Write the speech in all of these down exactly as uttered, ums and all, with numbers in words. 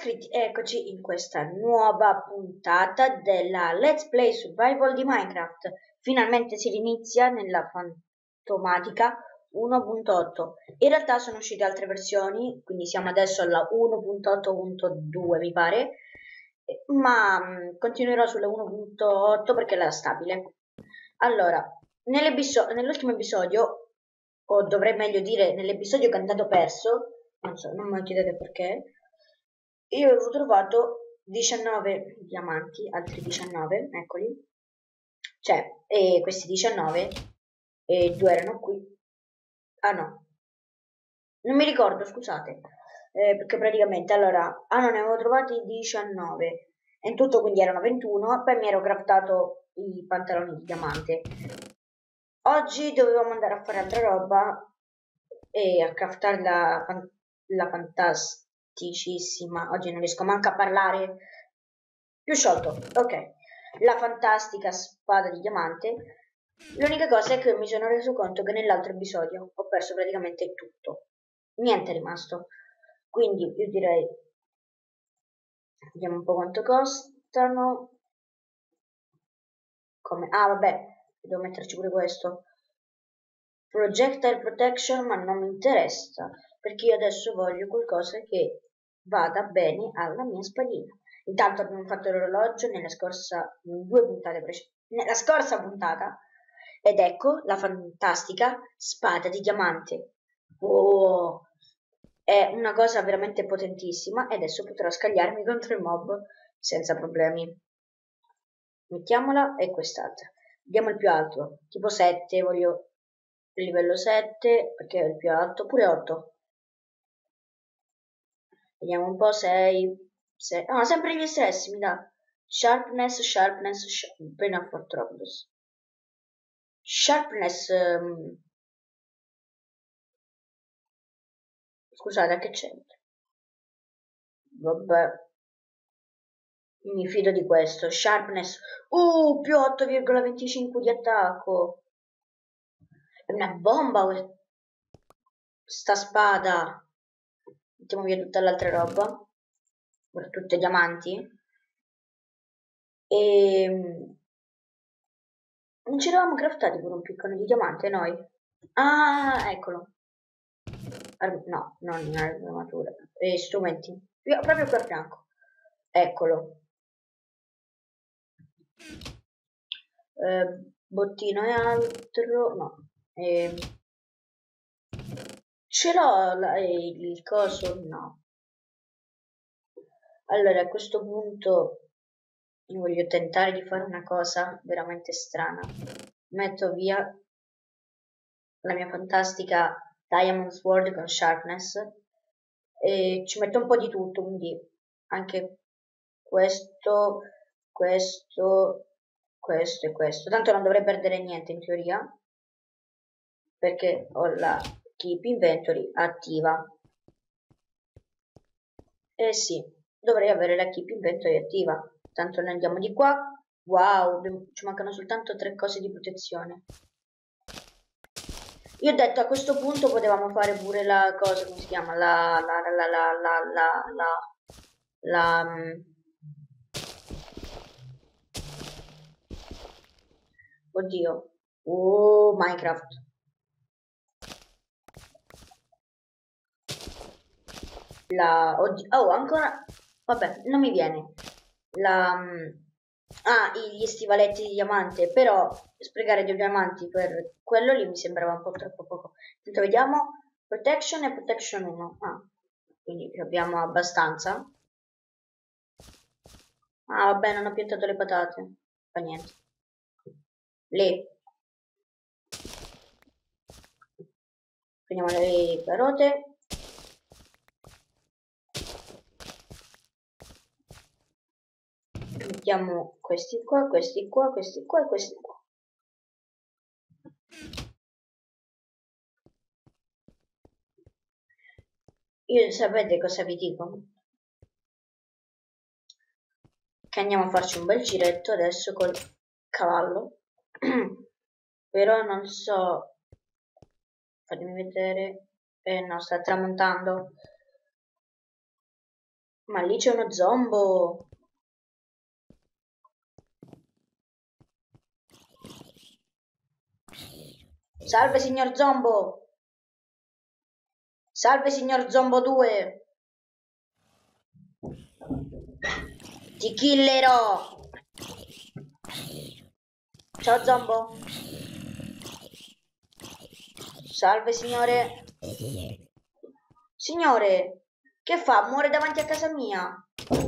iscritti, eccoci in questa nuova puntata della Let's Play Survival di Minecraft. Finalmente si inizia nella fantomatica uno punto otto. In realtà sono uscite altre versioni, quindi siamo adesso alla uno punto otto punto due mi pare, ma mh, continuerò sulla uno punto otto perché è la stabile. Allora, nell'ultimo episodio, o dovrei meglio dire nell'episodio che è andato perso, non so, non mi chiedete perché, io avevo trovato diciannove diamanti, altri diciannove, eccoli, cioè, e questi diciannove, e due erano qui, ah no, non mi ricordo, scusate, eh, perché praticamente, allora, ah no, ne avevo trovati diciannove, e in tutto quindi erano ventuno, poi mi ero craftato i pantaloni di diamante. Oggi dovevamo andare a fare altra roba e a craftare la, la fantasticissima, oggi non riesco manco a parlare, più sciolto, ok, la fantastica spada di diamante. L'unica cosa è che mi sono reso conto che nell'altro episodio ho perso praticamente tutto, niente è rimasto, quindi io direi, vediamo un po' quanto costano, come, ah vabbè, devo metterci pure questo. Projectile protection, ma non mi interessa perché io adesso voglio qualcosa che vada bene alla mia spadina. Intanto abbiamo fatto l'orologio nella scorsa due puntate nella scorsa puntata ed ecco la fantastica spada di diamante. Oh, è una cosa veramente potentissima e adesso potrò scagliarmi contro il mob senza problemi. Mettiamola e quest'altra. Diamo il più alto, tipo sette, voglio il livello sette perché è il più alto, pure otto. Vediamo un po', sei, sei. Ah, sempre gli stessi, mi dà. Sharpness, sharpness, sharp... appena fatto Roblox. Sharpness... Um... Scusate, che c'entra? Vabbè. Mi fido di questo. Sharpness. Uh, più otto virgola venticinque di attacco. È una bomba sta spada. Mettiamo via tutta l'altra roba. Tutti i diamanti. E non ci eravamo craftati pure un piccone di diamante noi? Ah, eccolo. Ar no, non armatura. E strumenti. Io, proprio qui a fianco. Eccolo. Eh, bottino e altro. No. Eh, ce l'ho il coso? No. Allora, a questo punto io voglio tentare di fare una cosa veramente strana. Metto via la mia fantastica Diamond Sword con Sharpness e ci metto un po' di tutto, quindi anche questo, questo, questo e questo. Tanto non dovrei perdere niente in teoria perché ho la Keep Inventory attiva. Eh sì, dovrei avere la Keep Inventory attiva. Tanto noi andiamo di qua. Wow, ci mancano soltanto tre cose di protezione. Io ho detto a questo punto potevamo fare pure la cosa, come si chiama? La la la la la la la la, la oddio. Oh, Minecraft. La oddio, oh, ancora vabbè, non mi viene. La ah, gli stivaletti di diamante, però sprecare dei diamanti per quello lì mi sembrava un po' troppo poco. Intanto vediamo protection e protection uno. Ah, quindi abbiamo abbastanza. Ah, vabbè, non ho piantato le patate. Fa niente. Le. Prendiamo le carote. Mettiamo questi qua, questi qua, questi qua e questi qua. Io sapete cosa vi dico? Che andiamo a farci un bel giretto adesso col cavallo. Però non so, fatemi vedere, eh no, sta tramontando. Ma lì c'è uno zombo. Salve signor Zombo. Salve signor Zombo due. Ti killerò. Ciao Zombo. Salve signore. Signore, che fa? Muore davanti a casa mia.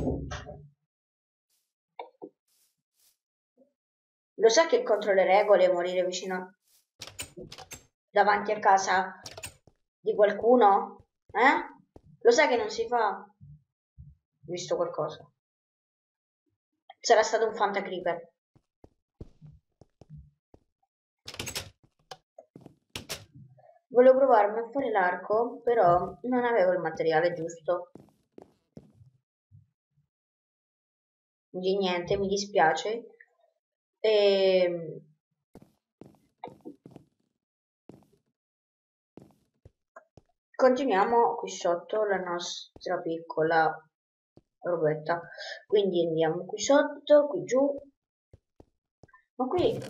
Lo sa che è contro le regole morire vicino davanti a casa di qualcuno? Eh? Lo sa che non si fa? Visto qualcosa. Sarà stato un Fantacreeper. Volevo provarmi a fare l'arco, però non avevo il materiale giusto. Di niente, mi dispiace. E... continuiamo qui sotto la nostra piccola robetta. Quindi andiamo qui sotto, qui giù. Ma qui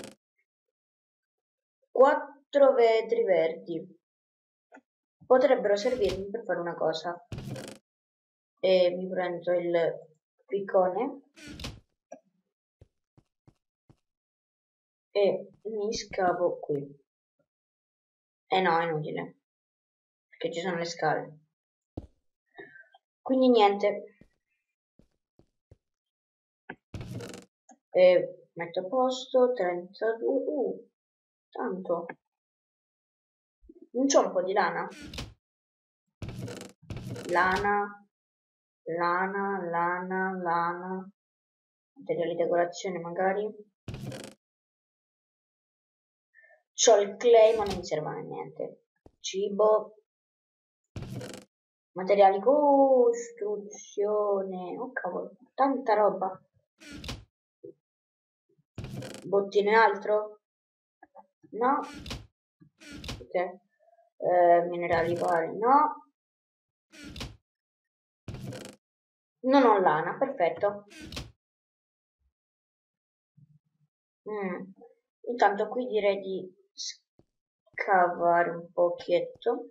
quattro vetri verdi potrebbero servirmi per fare una cosa. E mi prendo il piccone e mi scavo qui. Eh no, è inutile, perché ci sono le scale. Quindi niente. E metto a posto trentadue. Uh, tanto. Non c'ho un po' di lana? Lana, lana, lana, lana. Materiali di decorazione magari. C'ho il clay ma non mi serve a niente. Cibo. Materiali costruzione. Oh cavolo, tanta roba. Bottino e altro? No. Ok. Eh, minerali vari, no. Non ho lana, perfetto. Mm. Intanto qui direi di scavare un pochetto.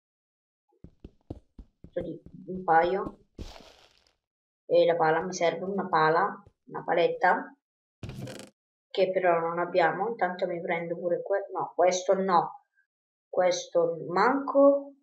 Di un paio. E la pala, mi serve una pala, una paletta. Che però non abbiamo. Intanto mi prendo pure questo. No, questo no. Questo manco.